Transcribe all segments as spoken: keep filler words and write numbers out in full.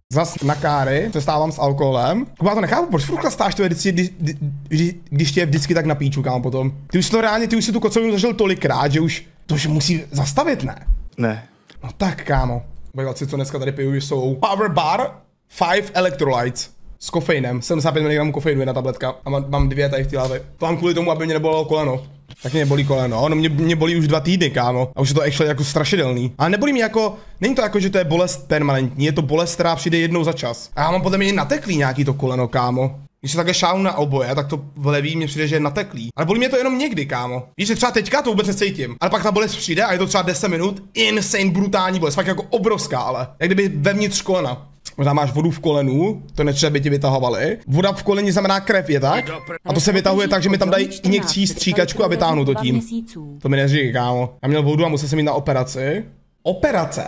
Zas na káry, přestávám s alkoholem. Já to nechápu, proč furt chlastáš to vždycky, když, když, když tě je vždycky tak na píču, kámo, potom. Ty už to reálně, ty už si tu kocovinu zažil tolikrát, že už to už musí zastavit, ne? Ne. No tak, kámo. Bojovat co dneska tady piju, jsou Power Bar, five Electrolytes. S kofeinem, sedmdesát pět miligramů kofeinu, jedna tabletka. A mám, mám dvě tady v té hlavě. To mám kvůli tomu, aby mě nebolelo koleno. Tak mě bolí koleno, no mě, mě bolí už dva týdny, kámo. A už je to actually jako strašidelný. Ale nebolí mě jako, není to jako, že to je bolest permanentní, je to bolest, která přijde jednou za čas. A já mám podle mě nateklý nějaký to koleno, kámo. Když se takhle šáhnu na oboje, tak to v levý mě přijde, že je nateklý. Ale bolí mě to jenom někdy, kámo. Víš, že třeba teďka to vůbec necítím. Ale pak ta bolest přijde a je to třeba deset minut. Insane brutální bolest, fakt jako obrovská, ale. Jak kdyby vevnitř kolena. Možná máš vodu v kolenu, to netřeba by ti vytahovali. Voda v koleni znamená krev, je tak? A to se vytahuje tak, že mi tam dají injekcí stříkačku a vytáhnu to tím. To mi neříká, kámo. Já měl vodu a musel jsem jít na operaci. Operace?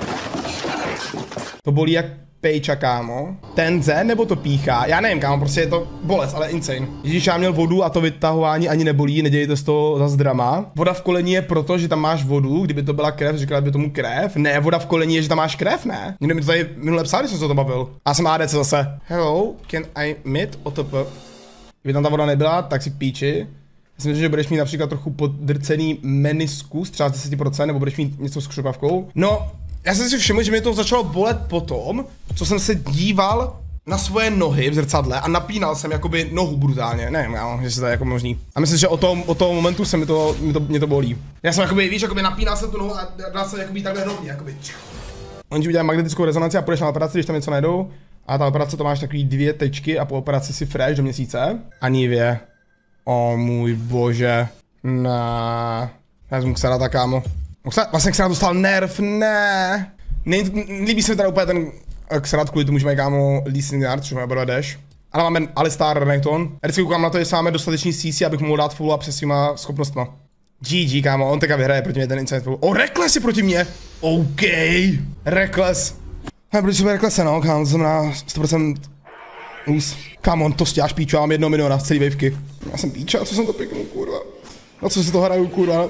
To bolí jak pejča, kámo. Tenze nebo to píchá? Já nevím, kámo, prostě je to bolest, ale insane. Ježíš, já měl vodu a to vytahování ani nebolí, nedělejte z toho zas drama. Voda v koleni je proto, že tam máš vodu, kdyby to byla krev, říkala by tomu krev. Ne, voda v koleni je, že tam máš krev, ne? Někdo mi to tady minule psal, když jsem se to bavil. Já jsem A D C zase. Hello, can I meet O T P? Kdyby tam ta voda nebyla, tak si píči. Já si myslím, že budeš mít například trochu podrcený meniskus, třeba z deset procent, nebo budeš mít něco s křupavkou. No, já jsem si všiml, že mě to začalo bolet potom, co jsem se díval na svoje nohy v zrcadle a napínal jsem jakoby nohu brutálně. Nevím, já, že se to je jako možný. A myslím, že od toho, od toho momentu se mi to, mě to, mě to bolí. Já jsem jakoby, víš, jakoby napínal jsem tu nohu a dal jsem jakoby takhle rovně, jakoby. Oni ti udělají magnetickou rezonanci a půjdeš na operaci, když tam něco najdou. A ta operace to máš takový dvě tečky a po operaci si fresh do měsíce. A Nivě. O můj bože. Na. Já jsem Xarata, kámo. Vlastně Xarat dostal nerv, ne. Líbí se mi tady úplně ten Xarat kvůli tomu, že mají, kámo, Listening což má oba Dash. Ale máme Alistar Renekton. Já vždycky koukám na to, jestli máme dostatečný C C, abych mohl dát full up se svýma schopnostma. G G, kámo, on teďka vyhraje proti mě ten Inside full. O, Reckless je proti mě. OK. Reckless. Já proti sobě Recklesse, no, kámo, to znamená sto procent lose. Kámo, on to stěháš píču, já mám jedno miliona z celý wavky. Já jsem píča, co jsem to piknul, kurva. Na co si to hraju, kurva.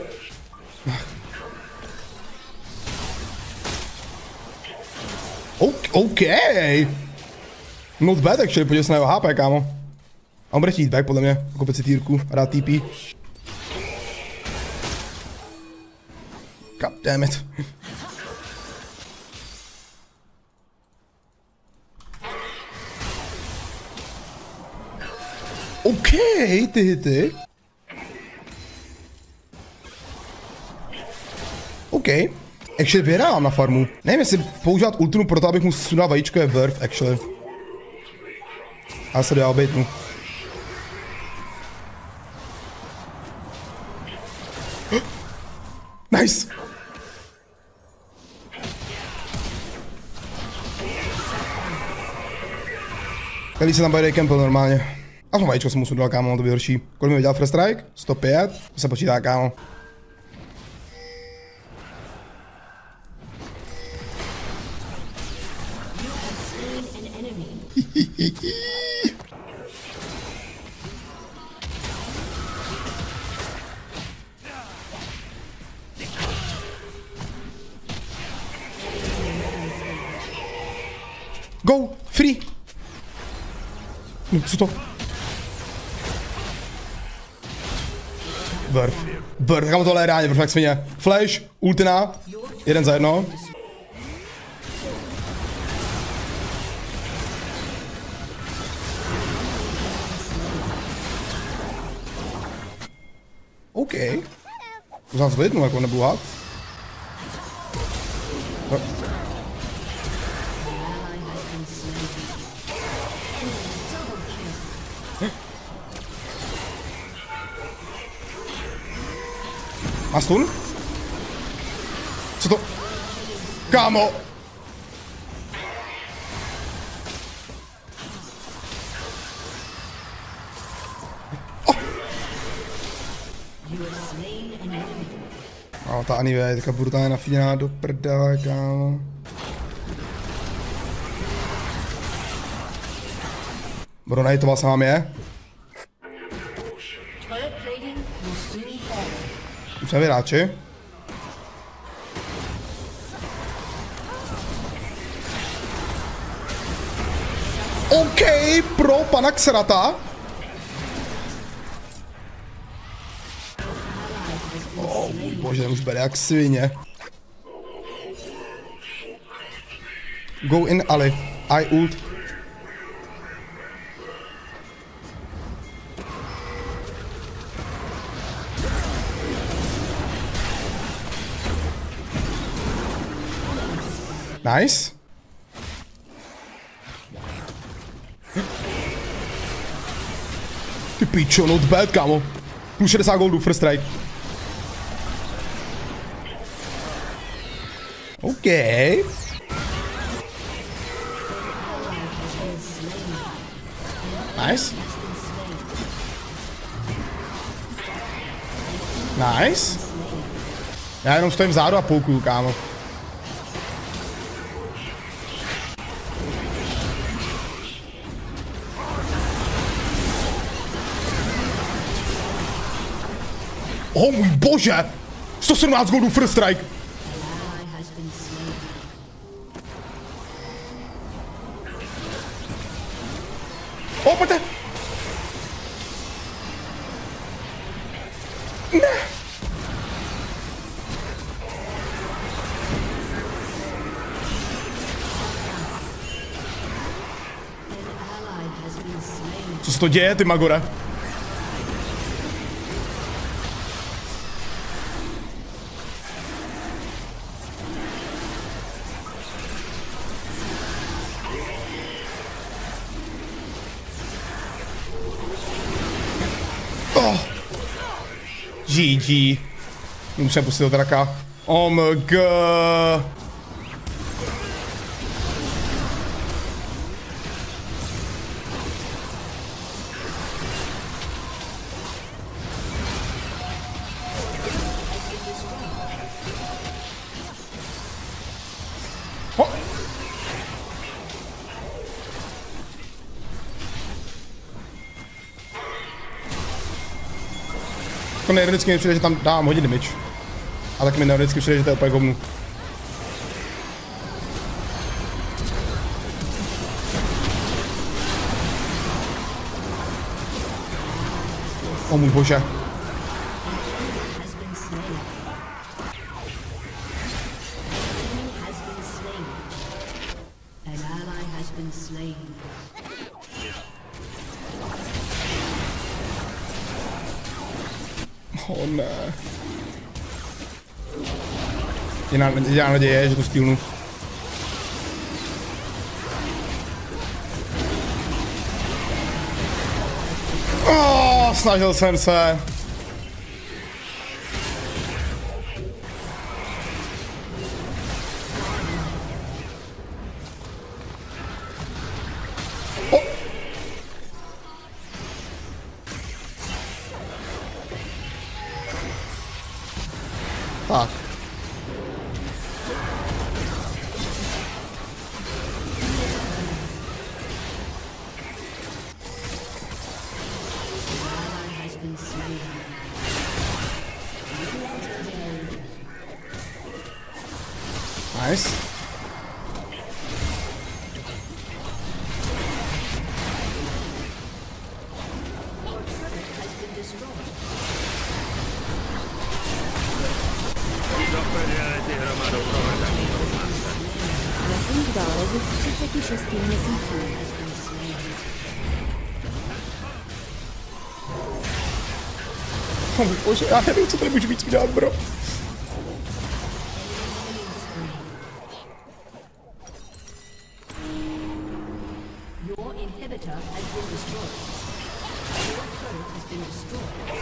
OK. Not bad actually, podívej se na jeho H P, kámo. A on bude chtít back, podle mě, koupit si týrku a dát T P. God damn it. OK, ty hity. OK. Actually vyhrávám na farmu. Nevím, jestli používat ultinu pro to, abych mu sundal vajíčko je worth, actually. Já se dál bejtnu. Nice! Tady se tam bajde Campbell normálně. A jsem vajíčko jsem mu sundal, kámo, to by horší. Kolik mi vydělal first strike? sto pět. To se počítá, kámo. Go! Free! No, co to? Vrf. Vrf, kam tohle je reálně, vrf jak svině. Flash, ultina, jeden za jedno. OK. Možná zvednu, jako nebudu hát. No. Má stun? Co to? Kámo! Oh. No, ta Anivě je teďka brutálně nafíněná do prdele, kámo. Budu najitoval se vám je. Už jsme vyráči. OK, pro pana Xrata. Oh, můj bože, ten už bere jak svině. Go in Ali. I ult. Nice. Ty pičo, not bad, kámo. Plus šedesát goldů, first strike. OK. Nice. Nice. Já jenom stojím vzadu a poukuju, kámo. Oh můj bože! sto sedmnáct goldů first strike! O, pojďte! Ne! Co se to děje, ty Magore? Oh. G G. Musím pustit do traka. Oh my god. Oh. To neironicky mi přijde, že tam dám hodně damage. A tak mi neironicky přijde, že to je úplně hovnu. O můj bože. Oh ne. Jediná naděje je, že to stýlnu. Oh, snažil jsem se. Oh. Tak. Nice. třicet šest měsíců. Oh, bože, já nevím, co tady můžu víc udělat, bro. Your inhibitor has been destroyed. Your turret has been destroyed.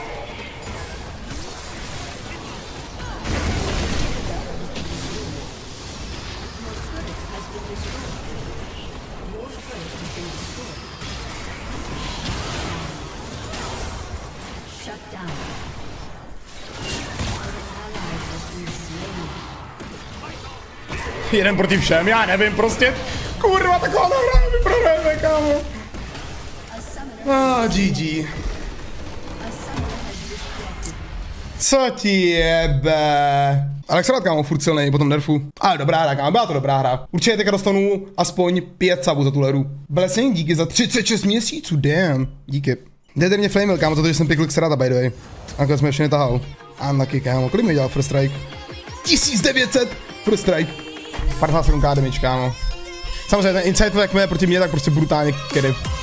Jeden proti všem, já nevím, prostě. Kurva, taková hra, my prohrajeme, kámo. Ah, G G. Co ti jebe? Alexander, kámo, furt silnej po tom nerfu. Ale dobrá hra, kámo, byla to dobrá hra. Určitě teďka dostanu aspoň pět sabů za tu hru. Blessing, díky za třicet šest měsíců, damn. Díky. Dejte mě flamil, kámo, za to, že jsem pikl Xrata, by the way. A nakonec jsme ještě netahal. Unlucky, kámo, kolik mi dělal first strike? tisíc devět set first strike. padesát sedm k damage, kámo. Samozřejmě ten insight, jak mě proti mě, tak prostě brutálně kedy.